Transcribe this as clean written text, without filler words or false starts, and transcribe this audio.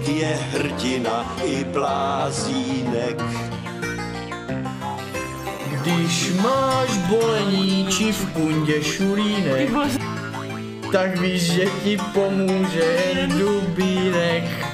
je hrdina i blázínek. Když máš bolení či v kundě šulínek, tak víš, že ti pomůže jen dubínek.